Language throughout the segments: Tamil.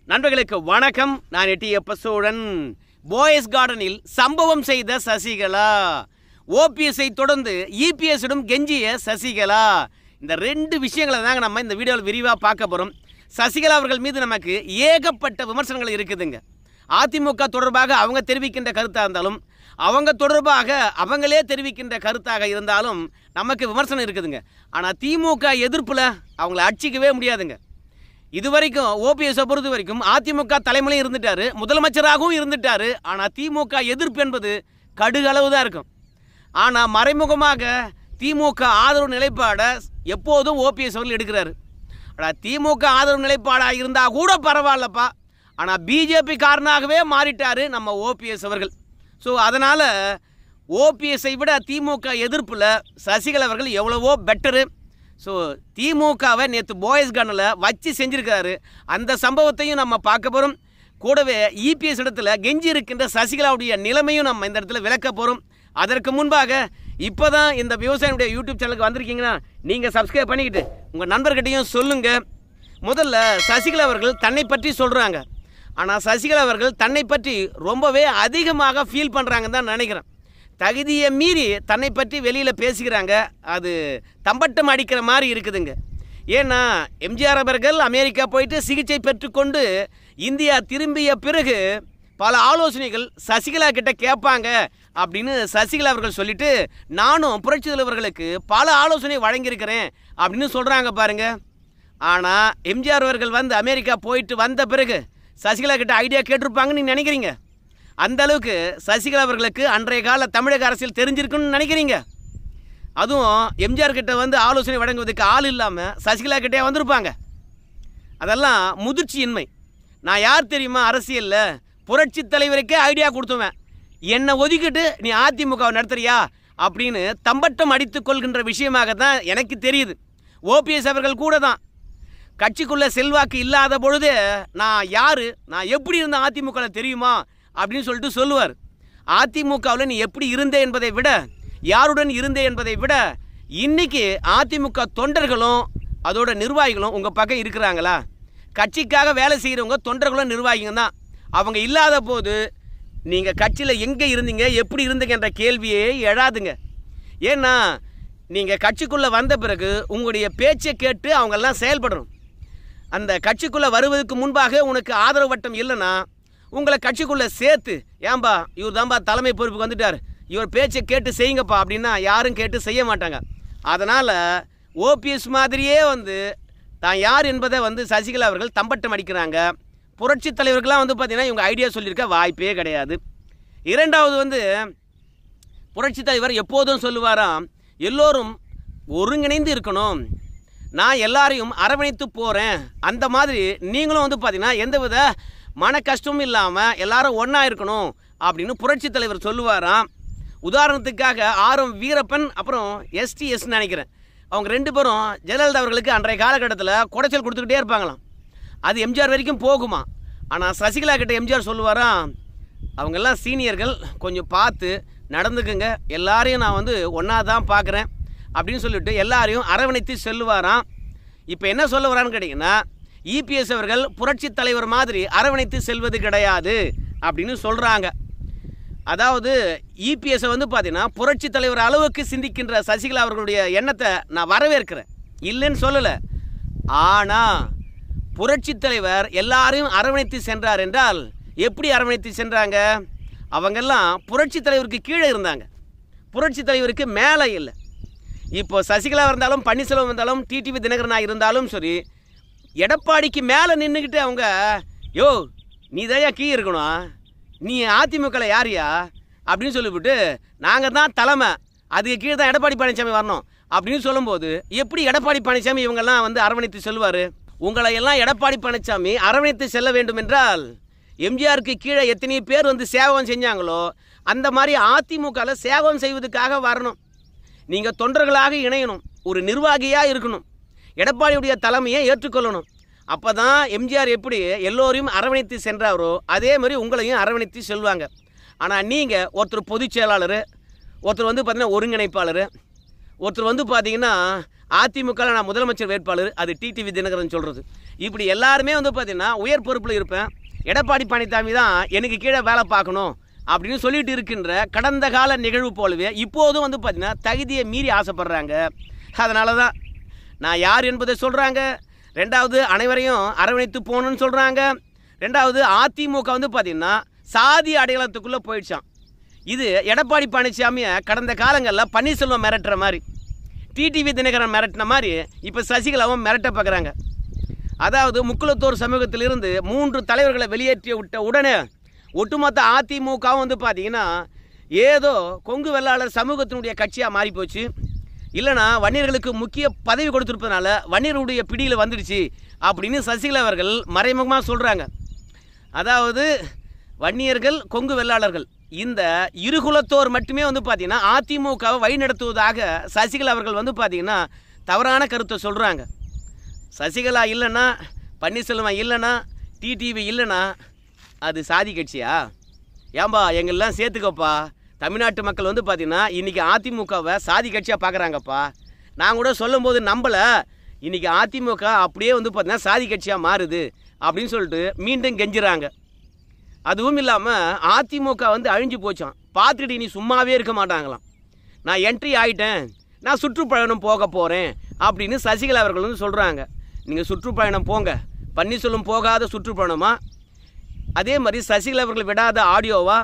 நண்பர்களுக்கு வணக்கம். நான் எட்டியப்ப சோழன். போயஸ் கார்டனில் சம்பவம் செய்த சசிகலா, ஓபிஎஸ்ஐ தொடர்ந்து இபிஎஸ்ஸிடம் கெஞ்சிய சசிகலா, இந்த ரெண்டு விஷயங்களை தாங்க நம்ம இந்த வீடியோவில் விரிவாக பார்க்க போகிறோம். சசிகலா அவர்கள் மீது நமக்கு ஏகப்பட்ட விமர்சனங்கள் இருக்குதுங்க. அதிமுக தொடர்பாக அவங்க தெரிவிக்கின்ற கருத்தாக இருந்தாலும், அவங்க தொடர்பாக அவங்களே தெரிவிக்கின்ற கருத்தாக இருந்தாலும் நமக்கு விமர்சனம் இருக்குதுங்க. ஆனால் திமுக எதிர்ப்பில் அவங்கள அடிச்சிக்கவே முடியாதுங்க. இதுவரைக்கும் ஓபிஎஸ்ஸை பொறுத்த வரைக்கும் அதிமுக தலைமையிலும் இருந்துட்டாரு, முதலமைச்சராகவும் இருந்துட்டாரு. ஆனால் திமுக எதிர்ப்பு என்பது கடுகளவு தான் இருக்கும். ஆனால் மறைமுகமாக திமுக ஆதரவு நிலைப்பாடை எப்போதும் ஓபிஎஸ் அவர்கள் எடுக்கிறாரு. ஆனால் திமுக ஆதரவு நிலைப்பாடாக இருந்தால் கூட பரவாயில்லப்பா, ஆனால் பிஜேபி காரனாகவே மாறிட்டார் நம்ம ஓபிஎஸ் அவர்கள். ஸோ அதனால் ஓபிஎஸ்ஸை விட திமுக எதிர்ப்பில் சசிகலா அவர்கள் எவ்வளவோ பெட்டரு. ஸோ திமுகவை நேற்று போயஸ் கார்டனில் வச்சு செஞ்சுருக்காரு. அந்த சம்பவத்தையும் நம்ம பார்க்க போகிறோம். கூடவே இபிஎஸ் இடத்துல கெஞ்சி இருக்கின்ற சசிகலாவுடைய நிலைமையும் நம்ம இந்த இடத்துல விளக்க போகிறோம். அதற்கு முன்பாக இப்போ தான் இந்த விவசாயினுடைய யூடியூப் சேனலுக்கு வந்திருக்கீங்கன்னா நீங்கள் சப்ஸ்கிரைப் பண்ணிக்கிட்டு உங்கள் நண்பர்கிட்டையும் சொல்லுங்கள். முதல்ல சசிகலா அவர்கள் தன்னை பற்றி சொல்கிறாங்க. ஆனால் சசிகலா அவர்கள் தன்னை பற்றி ரொம்பவே அதிகமாக ஃபீல் பண்ணுறாங்கன்னு தான் நினைக்கிறேன். தகுதியை மீறி தன்னை பற்றி வெளியில் பேசிக்கிறாங்க. அது தம்பட்டம் அடிக்கிற மாதிரி இருக்குதுங்க. ஏன்னா எம்ஜிஆர் அவர்கள் அமெரிக்கா போயிட்டு சிகிச்சை பெற்றுக்கொண்டு இந்தியா திரும்பிய பிறகு பல ஆலோசனைகள் சசிகலா கிட்ட கேட்பாங்க அப்படின்னு சசிகலா அவர்கள் சொல்லிட்டு, நானும் புரட்சி தலைவர்களுக்கு பல ஆலோசனை வழங்கியிருக்கிறேன் அப்படின்னு சொல்கிறாங்க பாருங்க. ஆனால் எம்ஜிஆர் அவர்கள் வந்து அமெரிக்கா போயிட்டு வந்த பிறகு சசிகலா கிட்ட ஐடியா கேட்டிருப்பாங்கன்னு நீங்கள் நினைக்கிறீங்க? அந்த அளவுக்கு சசிகலா அவர்களுக்கு அன்றைய கால தமிழக அரசியல் தெரிஞ்சிருக்குன்னு நினைக்கிறீங்க? அதுவும் எம்ஜிஆர் கிட்ட வந்து ஆலோசனை வழங்குவதற்கு ஆள் இல்லாமல் சசிகலா கிட்டே வந்திருப்பாங்க. அதெல்லாம் முதிர்ச்சியின்மை. நான் யார் தெரியுமா அரசியலில்? புரட்சி தலைவருக்கே ஐடியா கொடுத்துவேன், என்னை ஒதுக்கிட்டு நீ அதிமுகவை நடத்துறியா அப்படின்னு தம்பட்டம் அடித்து கொள்கின்ற விஷயமாக தான் எனக்கு தெரியுது. ஓபிஎஸ் அவர்கள் கூட தான் கட்சிக்குள்ளே செல்வாக்கு இல்லாத பொழுது நான் யார், நான் எப்படி இருந்தேன் அதிமுகவில் தெரியுமா அப்படின்னு சொல்லிட்டு சொல்லுவார். அதிமுகவில் நீ எப்படி இருந்தே என்பதை விட, யாருடன் இருந்தே என்பதை விட, இன்றைக்கி அதிமுக தொண்டர்களும் அதோட நிர்வாகிகளும் உங்கள் பக்கம் இருக்கிறாங்களா? கட்சிக்காக வேலை செய்கிறவங்க தொண்டர்களும் நிர்வாகிங்க தான். அவங்க இல்லாத போது நீங்கள் கட்சியில் எங்கே இருந்தீங்க, எப்படி இருந்தீங்க என்ற கேள்வியே எழாதுங்க. ஏன்னா நீங்கள் கட்சிக்குள்ளே வந்த பிறகு உங்களுடைய பேச்சை கேட்டு அவங்கெல்லாம் செயல்படணும். அந்த கட்சிக்குள்ளே வருவதற்கு முன்பாக உனக்கு ஆதரவு வட்டம் இல்லைன்னா உங்களை கட்சிக்குள்ளே சேர்த்து, ஏன்பா இவர் தான்பா தலைமை பொறுப்புக்கு வந்துட்டார், இவர் பேச்சை கேட்டு செய்யுங்கப்பா அப்படின்னா யாரும் கேட்டு செய்ய மாட்டாங்க. அதனால் ஓபிஎஸ் மாதிரியே வந்து தான் யார் என்பதை வந்து சசிகலா அவர்கள் தம்பட்டம் அடிக்கிறாங்க. புரட்சி தலைவர்கள்லாம் வந்து பார்த்திங்கன்னா இவங்க ஐடியா சொல்லியிருக்க வாய்ப்பே கிடையாது. இரண்டாவது வந்து புரட்சி தலைவர் எப்போதும் சொல்லுவாராம், எல்லோரும் ஒருங்கிணைந்து இருக்கணும், நான் எல்லாரையும் அரவணைத்து போகிறேன். அந்த மாதிரி நீங்களும் வந்து பார்த்திங்கன்னா எந்தவித மன கஷ்டமும் இல்லாமல் எல்லாரும் ஒன்றா இருக்கணும் அப்படின்னு புரட்சி தலைவர் சொல்லுவாராம். உதாரணத்துக்காக ஆர்.எம். வீரப்பன் அப்புறம் எஸ்டிஎஸ்ன்னு நினைக்கிறேன், அவங்க ரெண்டு பேரும் ஜெயலலிதா அவர்களுக்கு அன்றைய காலகட்டத்தில் குடைச்சல் கொடுத்துக்கிட்டே இருப்பாங்களாம். அது எம்ஜிஆர் வரைக்கும் போகுமா. ஆனால் சசிகலா கிட்ட எம்ஜிஆர் சொல்லுவாராம், அவங்கெல்லாம் சீனியர்கள், கொஞ்சம் பார்த்து நடந்துக்குங்க, எல்லாரையும் நான் வந்து ஒன்றா தான் பார்க்குறேன் அப்படின்னு சொல்லிட்டு எல்லாரையும் அரவணைத்து செல்லுவாராம். இப்போ என்ன சொல்ல வரான்னு கேட்டிங்கன்னா, இபிஎஸ் அவர்கள் புரட்சி தலைவர் மாதிரி அரவணைத்து செல்வது கிடையாது அப்படின்னு சொல்கிறாங்க. அதாவது இபிஎஸ்ஸை வந்து பார்த்தீங்கன்னா புரட்சி தலைவர் அளவுக்கு சிந்திக்கின்ற சசிகலா அவர்களுடைய எண்ணத்தை நான் வரவேற்கிறேன், இல்லைன்னு சொல்லலை. ஆனால் புரட்சி தலைவர் எல்லாரையும் அரவணைத்து சென்றார் என்றால் எப்படி அரவணைத்து சென்றாங்க? அவங்கெல்லாம் புரட்சி தலைவருக்கு கீழே இருந்தாங்க, புரட்சி தலைவருக்கு மேலே இல்லை. இப்போ சசிகலா இருந்தாலும் பன்னீர்செல்வம் இருந்தாலும் டிடிவி தினகரனாக இருந்தாலும் சரி, எடப்பாடிக்கு மேலே நின்றுக்கிட்டு அவங்க, யோ நீ தயா கீழே இருக்கணும், நீ அதிமுகவில் யாரியா அப்படின்னு சொல்லிவிட்டு நாங்கள் தான் தலைமை, அதுக்கு கீழே தான் எடப்பாடி பழனிசாமி வரணும் அப்படின்னு சொல்லும்போது எப்படி எடப்பாடி பழனிசாமி இவங்கெல்லாம் வந்து அரவணைத்து செல்வார்? உங்களை எல்லாம் எடப்பாடி பழனிசாமி அரவணைத்து செல்ல வேண்டும் என்றால் எம்ஜிஆருக்கு கீழே எத்தனை பேர் வந்து சேவகம் செஞ்சாங்களோ அந்த மாதிரி அதிமுகவில் சேவகம் செய்வதற்காக வரணும். நீங்கள் தொண்டர்களாக இணையணும், ஒரு நிர்வாகியாக இருக்கணும், எடப்பாடியுடைய தலைமையை ஏற்றுக்கொள்ளணும். அப்போ தான் எம்ஜிஆர் எப்படி எல்லோரையும் அரவணைத்து சென்றாரோ அதே மாதிரி உங்களையும் அரவணைத்து செல்வாங்க. ஆனால் நீங்கள் ஒருத்தர் பொதுச் செயலாளர், ஒருத்தர் வந்து பார்த்திங்கன்னா ஒருங்கிணைப்பாளர், ஒருத்தர் வந்து பார்த்தீங்கன்னா அதிமுக நான் முதலமைச்சர் வேட்பாளர், அது டிடிவி தினகரன் சொல்கிறது. இப்படி எல்லாருமே வந்து பார்த்தீங்கன்னா உயர் பொறுப்பில் இருப்பேன், எடப்பாடி பழனிசாமி தான் எனக்கு கீழே வேலை பார்க்கணும் அப்படின்னு சொல்லிட்டு இருக்கின்ற கடந்த கால நிகழ்வு போலவே இப்போதும் வந்து பார்த்தீங்கன்னா தகுதியை மீறி ஆசைப்படுறாங்க. அதனால தான் நான் யார் என்பதை சொல்கிறாங்க. ரெண்டாவது அனைவரையும் அரவணைத்து போகணுன்னு சொல்கிறாங்க. ரெண்டாவது அதிமுக வந்து பார்த்திங்கன்னா சாதி அடையாளத்துக்குள்ளே போயிடுச்சான். இது எடப்பாடி பழனிசாமியை கடந்த காலங்களில் பன்னீர்செல்வம் மிரட்டுற மாதிரி, டிடிவி தினகரன் மிரட்டின மாதிரி இப்போ சசிகலாவும் மிரட்ட பார்க்குறாங்க. அதாவது முக்குளத்தோர் சமூகத்திலிருந்து 3 தலைவர்களை வெளியேற்றி விட்ட உடனே ஒட்டுமொத்த அதிமுகவும் வந்து பார்த்திங்கன்னா ஏதோ கொங்கு வெள்ளாளர் சமூகத்தினுடைய கட்சியாக மாறி போச்சு. இல்லைனா வன்னியர்களுக்கு முக்கிய பதவி கொடுத்துருப்பதுனால வன்னியருடைய பிடியில் வந்துடுச்சு அப்படின்னு சசிகலா அவர்கள் மறைமுகமாக சொல்கிறாங்க. அதாவது வன்னியர்கள் கொங்கு வெள்ளாளர்கள் இந்த இருகுலத்தோர் மட்டுமே வந்து பார்த்திங்கன்னா அதிமுகவை வழிநடத்துவதாக சசிகலா அவர்கள் வந்து பார்த்திங்கன்னா தவறான கருத்தை சொல்கிறாங்க. சசிகலா இல்லைன்னா, பன்னீர்செல்வம் இல்லைன்னா, டிடிவி இல்லைன்னா அது சாதி கட்சியா? ஏன்பா எங்கெல்லாம் சேர்த்துக்கப்பா. தமிழ்நாட்டு மக்கள் வந்து பார்த்திங்கன்னா இன்றைக்கி அதிமுகவை சாதி கட்சியாக பார்க்குறாங்கப்பா. நான் கூட சொல்லும் போது நம்பலை, இன்றைக்கி அதிமுக அப்படியே வந்து பார்த்திங்கன்னா சாதி கட்சியாக மாறுது அப்படின்னு சொல்லிட்டு மீண்டும் கெஞ்சுறாங்க. அதுவும் இல்லாமல் அதிமுக வந்து அழிஞ்சு போச்சான், பார்த்துட்டு இனி சும்மாவே இருக்க மாட்டாங்களாம். நான் என்ட்ரி ஆகிட்டேன், நான் சுற்றுப்பயணம் போக போகிறேன் அப்படின்னு சசிகலா அவர்கள் வந்து சொல்கிறாங்க. நீங்கள் சுற்றுப்பயணம் போங்க, பன்னீர்செல்வம் போகாத சுற்றுப்பயணமா? அதே மாதிரி சசிகலா அவர்கள் விடாத ஆடியோவா?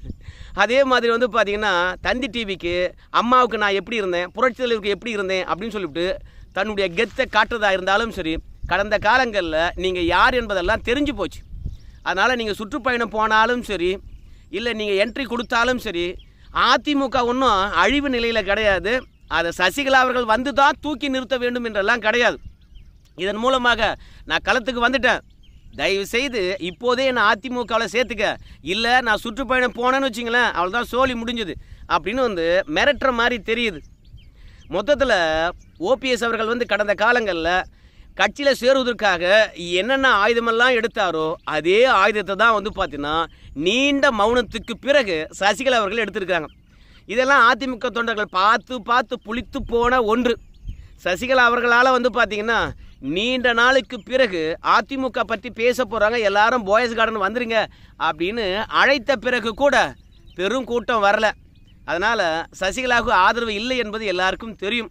அதே மாதிரி வந்து பார்த்திங்கன்னா தந்தி டிவிக்கு அம்மாவுக்கு நான் எப்படி இருந்தேன், புரட்சி தலைவருக்கு எப்படி இருந்தேன் அப்படின்னு சொல்லிவிட்டு தன்னுடைய கெத்தை காட்டுறதா இருந்தாலும் சரி, கடந்த காலங்களில் நீங்கள் யார் என்பதெல்லாம் தெரிஞ்சு போச்சு. அதனால் நீங்கள் சுற்றுப்பயணம் போனாலும் சரி, இல்லை நீங்கள் என்ட்ரி கொடுத்தாலும் சரி, அதிமுக ஒன்றும் அழிவு நிலையில் கிடையாது. அதை சசிகலா அவர்கள் வந்து தான் தூக்கி நிறுத்த வேண்டும் என்றெல்லாம் கிடையாது. இதன் மூலமாக நான் களத்துக்கு வந்துட்டேன், தயவு செய்து இப்போதே நான் அதிமுகவில் சேர்த்துக்க, இல்லை நான் சுற்றுப்பயணம் போனேன்னு வச்சிங்களேன் அவ்வளோதான், சோழி முடிஞ்சுது அப்படின்னு வந்து மிரட்டுற மாதிரி தெரியுது. மொத்தத்தில் ஓபிஎஸ் அவர்கள் வந்து கடந்த காலங்களில் கட்சியில் சேருவதற்காக என்னென்ன ஆயுதமெல்லாம் எடுத்தாரோ அதே ஆயுதத்தை தான் வந்து பார்த்தீங்கன்னா நீண்ட மௌனத்துக்கு பிறகு சசிகலா அவர்கள் எடுத்திருக்காங்க. இதெல்லாம் அதிமுக தொண்டர்கள் பார்த்து பார்த்து புளித்து போன ஒன்று. சசிகலா அவர்களால் வந்து பார்த்திங்கன்னா நீண்ட நாளுக்கு பிறகு அதிமுக பற்றி பேச போகிறாங்க, எல்லாரும் பாய்ஸ் கார்டன் வந்துருங்க அப்படின்னு அழைத்த பிறகு கூட பெரும் கூட்டம் வரல. அதனால் சசிகலாவுக்கு ஆதரவு இல்லை என்பது எல்லாருக்கும் தெரியும்.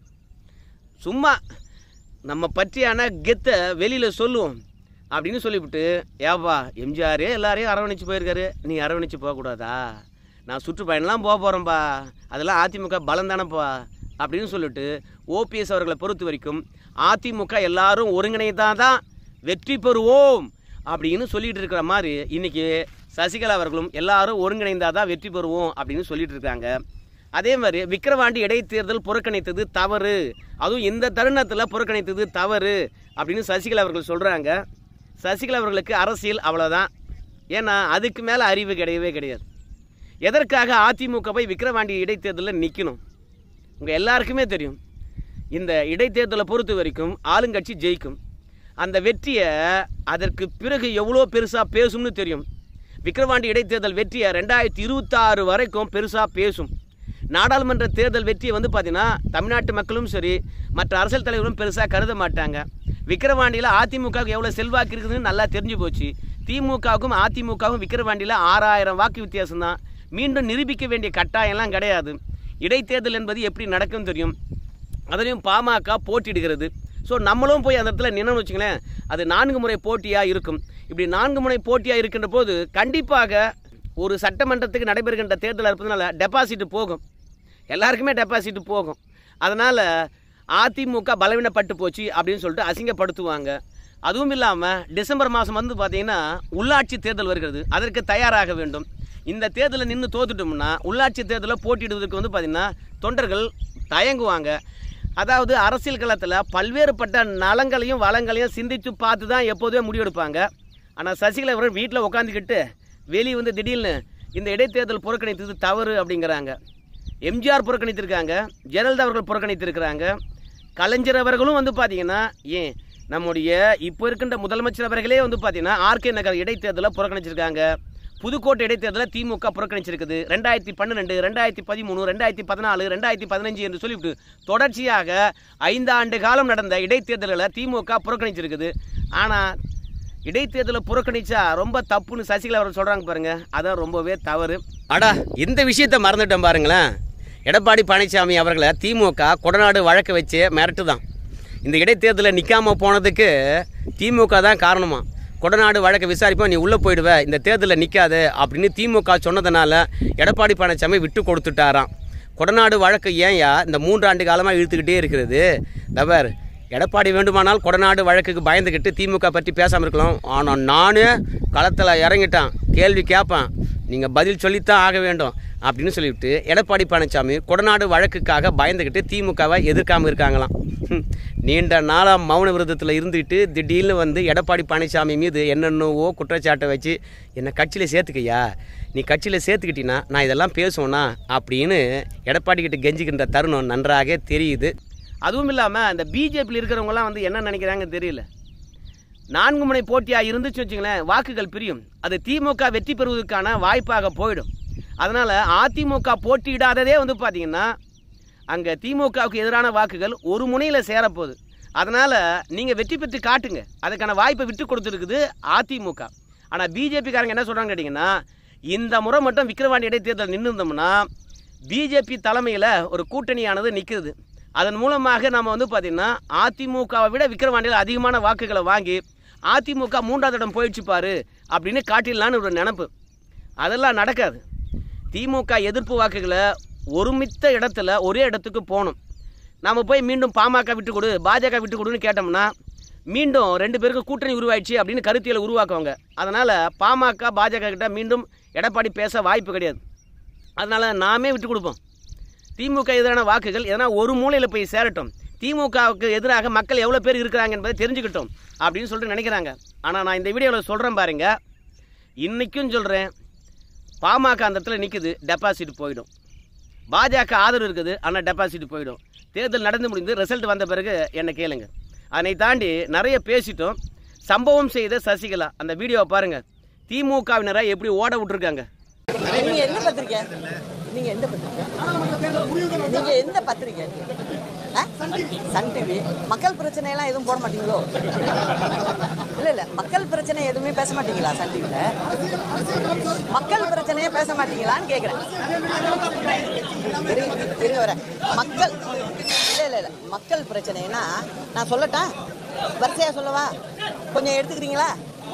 சும்மா நம்ம பற்றியான கெத்தை வெளியில் சொல்லுவோம் அப்படின்னு சொல்லிவிட்டு, ஏப்பா எம்ஜிஆரே எல்லாரையும் அரவணைச்சு போயிருக்காரு, நீ அரவணைச்சு போகக்கூடாதா? நான் சுற்றுப்பயணம்லாம் போக போகிறேன்ப்பா, அதெல்லாம் அதிமுக பலம் தானேப்பா அப்படின்னு சொல்லிட்டு ஓபிஎஸ் அவர்களை பொறுத்த வரைக்கும் அதிமுக எல்லாரும் ஒருங்கிணைத்தான் தான் வெற்றி பெறுவோம் அப்படின்னு சொல்லிட்டு இருக்கிற மாதிரி இன்றைக்கி சசிகலா அவர்களும் எல்லாரும் ஒருங்கிணைந்தால் தான் வெற்றி பெறுவோம் அப்படின்னு சொல்லிட்டு இருக்காங்க. அதே மாதிரி விக்கிரவாண்டி இடைத்தேர்தல் புறக்கணித்தது தவறு, அதுவும் இந்த தருணத்தில் புறக்கணித்தது தவறு அப்படின்னு சசிகலா அவர்கள் சொல்கிறாங்க. சசிகலா அவர்களுக்கு அரசியல் அவ்வளோதான், ஏன்னா அதுக்கு மேலே அறிவு கிடையவே கிடையாது. எதற்காக அதிமுகவை விக்கிரவாண்டி இடைத்தேர்தலில் நிற்கணும்? உங்கள் எல்லாருக்குமே தெரியும், இந்த இடைத்தேர்தலை பொறுத்த வரைக்கும் ஆளுங்கட்சி ஜெயிக்கும். அந்த வெற்றியை அதற்கு பிறகு எவ்வளோ பெருசாக பேசும்னு தெரியும். விக்கிரவாண்டி இடைத்தேர்தல் வெற்றியை 2026 வரைக்கும் பெருசாக பேசும். நாடாளுமன்ற தேர்தல் வெற்றியை வந்து பார்த்திங்கன்னா தமிழ்நாட்டு மக்களும் சரி மற்ற அரசியல் தலைவர்களும் பெருசாக கருத மாட்டாங்க. விக்கிரவாண்டியில் அதிமுகவுக்கு எவ்வளோ செல்வாக்கு இருக்குதுன்னு நல்லா தெரிஞ்சு போச்சு. திமுகவுக்கும் அதிமுகவும் விக்கிரவாண்டியில் 6000 வாக்கு வித்தியாசம் தான். மீண்டும் நிரூபிக்க வேண்டிய கட்டாயம்லாம் கிடையாது. இடைத்தேர்தல் என்பது எப்படி நடக்கும்னு தெரியும். அதுலேயும் பாமக போட்டியிடுகிறது. ஸோ நம்மளும் போய் அந்த இடத்துல நின்று வச்சுங்களேன், அது 4 முறை போட்டியாக இருக்கும். இப்படி 4 முறை போட்டியாக இருக்கின்ற போது கண்டிப்பாக ஒரு சட்டமன்றத்துக்கு நடைபெறுகின்ற தேர்தல் இருப்பதுனால டெபாசிட் போகும், எல்லாருக்குமே டெபாசிட் போகும். அதனால் அதிமுக பலவீனப்பட்டு போச்சு அப்படின்னு சொல்லிட்டு அசிங்கப்படுத்துவாங்க. அதுவும் இல்லாமல் டிசம்பர் மாதம் வந்து பார்த்திங்கன்னா உள்ளாட்சி தேர்தல் வருகிறது, அதற்கு தயாராக வேண்டும். இந்த தேர்தலில் நின்று தோத்துட்டோம்னா உள்ளாட்சி தேர்தலில் போட்டியிடுவதற்கு வந்து பார்த்திங்கன்னா தொண்டர்கள் தயங்குவாங்க. அதாவது அரசியல் களத்தில் பல்வேறுபட்ட நலங்களையும் வளங்களையும் சிந்தித்து பார்த்து தான் எப்போதுமே முடிவெடுப்பாங்க. ஆனால் சசிகலா அவர்கள் வீட்டில் உட்காந்துக்கிட்டு வெளியே வந்து திடீர்னு இந்த இடைத்தேர்தல் புறக்கணித்தது தவறு அப்படிங்கிறாங்க. எம்ஜிஆர் புறக்கணித்திருக்காங்க, ஜெயலலிதா அவர்கள் புறக்கணித்திருக்கிறாங்க, கலைஞர் அவர்களும் வந்து பார்த்திங்கன்னா ஏன் நம்முடைய இப்போ இருக்கின்ற முதலமைச்சர் அவர்களே வந்து பார்த்திங்கன்னா ஆர்கே நகர் இடைத்தேர்தலை புறக்கணிச்சிருக்காங்க. புதுக்கோட்டை இடைத்தேர்தலில் திமுக புறக்கணிச்சிருக்குது. 2012, 2013, 2014, 2015 என்று சொல்லிவிட்டு தொடர்ச்சியாக 5 ஆண்டு காலம் நடந்த இடைத்தேர்தலில் திமுக புறக்கணிச்சிருக்குது. ஆனால் இடைத்தேர்தலை புறக்கணிச்சா ரொம்ப தப்புன்னு சசிகலா அவர்கள் சொல்கிறாங்க பாருங்க, அதான் ரொம்பவே தவறு. இந்த விஷயத்தை மறந்துட்டோம் பாருங்களேன். எடப்பாடி பழனிசாமி அவர்களை திமுக கொடநாடு வழக்கு வச்சு மிரட்டு தான். இந்த இடைத்தேர்தலில் நிற்காமல் போனதுக்கு திமுக தான் காரணமா. கொடநாடு வழக்கை விசாரிப்போம், நீ உள்ளே போயிடுவ, இந்த தேர்தலில் நிற்காது அப்படின்னு திமுக சொன்னதுனால எடப்பாடி பழனிசாமி விட்டு கொடுத்துட்டாராம். கொடநாடு வழக்கு ஏன்யா இந்த 3 ஆண்டு காலமாக இழுத்துக்கிட்டே இருக்கிறது? தவர் எடப்பாடி வேண்டுமானால் கொடநாடு வழக்குக்கு பயந்துக்கிட்டு திமுக பற்றி பேசாமல் இருக்கலாம். ஆனால் நான் களத்தில் இறங்கிட்டேன், கேள்வி கேட்பேன், நீங்கள் பதில் சொல்லித்தான் ஆக வேண்டும் அப்படின்னு சொல்லிவிட்டு எடப்பாடி பழனிசாமி கொடநாடு வழக்குக்காக பயந்துக்கிட்டு திமுகவை எதிர்க்காமல் இருக்காங்களாம். நீண்ட நாளாக மௌன விரதத்தில் இருந்துக்கிட்டு திடீர்னு வந்து எடப்பாடி பழனிசாமி மீது என்னென்னவோ குற்றச்சாட்டை வச்சு என்னை கட்சியில் சேர்த்துக்கையா, நீ கட்சியில் சேர்த்துக்கிட்டீங்கன்னா நான் இதெல்லாம் பேசுவேனா அப்படின்னு எடப்பாடி கிட்ட கெஞ்சிக்கின்ற தருணம் நன்றாக தெரியுது. அதுவும் இல்லாமல் அந்த பிஜேபியில் இருக்கிறவங்களாம் வந்து என்ன நினைக்கிறாங்கன்னு தெரியல. 4 முனை போட்டியாக இருந்துச்சு வச்சுங்களேன், வாக்குகள் பிரியும், அது திமுக வெற்றி பெறுவதற்கான வாய்ப்பாக போயிடும். அதனால் அதிமுக போட்டியிடாததே வந்து பார்த்திங்கன்னா அங்கே திமுகவுக்கு எதிரான வாக்குகள் ஒரு முனையில் சேரப்போகுது. அதனால் நீங்கள் வெற்றி பெற்று காட்டுங்க, அதுக்கான வாய்ப்பை விட்டு கொடுத்துருக்குது அதிமுக. ஆனால் பிஜேபிக்காரங்க என்ன சொல்கிறாங்க கேட்டிங்கன்னா, இந்த முறை மட்டும் விக்கிரவாண்டி இடைத்தேர்தல் நின்று இருந்தோம்னா பிஜேபி தலைமையில் ஒரு கூட்டணியானது நிற்குது. அதன் மூலமாக நம்ம வந்து பார்த்திங்கன்னா அதிமுகவை விட விக்கிரவாண்டியில் அதிகமான வாக்குகளை வாங்கி அதிமுக 3ஆவது இடம் போயிடுச்சு பாரு அப்படின்னு காட்டிடலான்னு ஒரு நினப்பு. அதெல்லாம் நடக்காது. திமுக எதிர்ப்பு வாக்குகளை ஒருமித்த இடத்துல ஒரே இடத்துக்கு போகணும். நம்ம போய் மீண்டும் பாமக விட்டு கொடு, பாஜக விட்டு கொடுன்னு கேட்டோம்னா மீண்டும் 2 பேருக்கு கூட்டணி உருவாயிடுச்சு அப்படின்னு கருத்தியலை உருவாக்குவாங்க. அதனால் பாமக பாஜக கிட்ட மீண்டும் எடப்பாடி பேச வாய்ப்பு கிடையாது. அதனால் நாமே விட்டு கொடுப்போம். திமுக எதிரான வாக்குகள் எதனா ஒரு மூலையில் போய் சேரட்டும், திமுகவுக்கு எதிராக மக்கள் எவ்வளோ பேர் இருக்கிறாங்க என்பதை தெரிஞ்சுக்கிட்டோம் அப்படின்னு சொல்லிட்டு நினைக்கிறாங்க. ஆனால் நான் இந்த வீடியோவில் சொல்கிறேன் பாருங்க, இன்றைக்கும் சொல்கிறேன், பாமக அந்த இடத்துல நிற்குது, டெபாசிட் போயிடும். பாஜக ஆதரவு இருக்குது, ஆனால் டெபாசிட் போயிடும். தேர்தல் நடந்து முடிந்து ரிசல்ட் வந்த பிறகு என்னை கேளுங்க. அதனை தாண்டி நிறைய பேசிட்டோம். சம்பவம் செய்த சசிகலா அந்த வீடியோவை பாருங்கள். திமுகவினரை எப்படி ஓட விட்டுருக்காங்க. நீங்கள் எந்த பத்திரிக்கை? நீங்கள் எந்த பத்திரிக்கை? Sun TV. மக்கள் பிரச்சனையெல்லாம் எதுவும் போட மாட்டீங்களோ? இல்லை மக்கள் பிரச்சனை எதுவுமே பேச மாட்டீங்களா சன் டிவியில்? மக்கள் பிரச்சனையே பேச மாட்டீங்களான்னு கேட்குறேன். இருங்க வரேன். மக்கள் இல்லை மக்கள் பிரச்சனைனா நான் சொல்லட்டா? வரிசையாக சொல்லவா? கொஞ்சம் எடுத்துக்கிறீங்களா?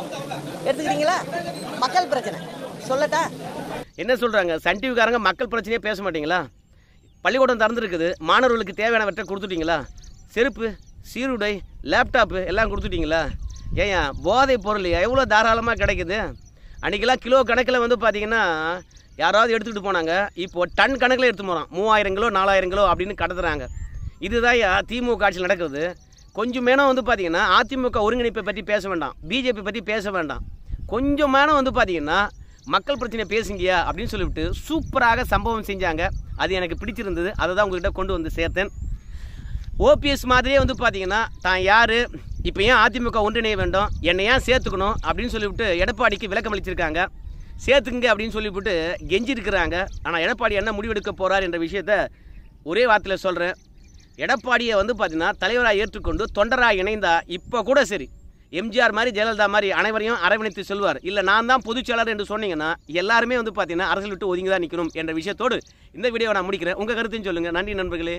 மக்கள் பிரச்சனை சொல்லட்டா? என்ன சொல்கிறாங்க சன் டிவிக்காரங்க? மக்கள் பிரச்சனையே பேச மாட்டீங்களா? பள்ளிக்கூடம் திறந்துருக்குது, மாணவர்களுக்கு தேவையானவற்றை கொடுத்துட்டீங்களா? செருப்பு, சீருடை, லேப்டாப்பு எல்லாம் கொடுத்துட்டீங்களா? ஏன் போதைப் பொருள் எவ்வளோ தாராளமாக கிடைக்குது? அன்றைக்கெல்லாம் கிலோ கணக்கில் வந்து பார்த்திங்கன்னா யாராவது எடுத்துக்கிட்டு போனாங்க, இப்போது டன் கணக்கில் எடுத்து போகிறான். 3000 கிலோ 4000 கிலோ அப்படின்னு கடத்துறாங்க. இதுதான் திமுக ஆட்சியில் நடக்கிறது. கொஞ்சம் மேலும் வந்து பார்த்திங்கன்னா அதிமுக ஒருங்கிணைப்பை பற்றி பேச வேண்டாம், பிஜேபி பற்றி பேச வேண்டாம். கொஞ்சம் மேலும் வந்து பார்த்திங்கன்னா மக்கள் பிரச்சனை பேசுங்கயா அப்படின்னு சொல்லிவிட்டு சூப்பராக சம்பவம் செஞ்சாங்க. அது எனக்கு பிடிச்சிருந்தது, அதை தான் உங்கள்கிட்ட கொண்டு வந்து சேர்த்தேன். ஓபிஎஸ் மாதிரியே வந்து பார்த்தீங்கன்னா தான் யார், இப்போ ஏன் அதிமுக ஒன்றிணைய வேண்டும், என்னை ஏன் சேர்த்துக்கணும் அப்படின்னு சொல்லிவிட்டு எடப்பாடிக்கு விளக்கம் அளிச்சிருக்காங்க. சேர்த்துக்குங்க அப்படின்னு சொல்லிவிட்டு கெஞ்சிருக்கிறாங்க. ஆனால் எடப்பாடி என்ன முடிவெடுக்க போகிறார் என்ற விஷயத்த ஒரே வார்த்தையில் சொல்கிறேன். எடப்பாடியை வந்து பார்த்தீங்கன்னா தலைவராக ஏற்றுக்கொண்டு தொண்டராக இணைந்தா இப்போ கூட சரி, எம்ஜிஆர் மாதிரி ஜெயலலிதா மாதிரி அனைவரையும் அரவணைத்து செல்வார். இல்லை நான் தான் பொதுச் செயலாளர் என்று சொன்னீங்கன்னா எல்லாருமே வந்து பார்த்தீங்கன்னா அரசியல் விட்டு ஒதுங்கி தான் நிற்கணும் என்ற விஷயத்தோடு இந்த வீடியோவை நான் முடிக்கிறேன். உங்கள் கருத்துன்னு சொல்லுங்கள். நன்றி நண்பர்களே.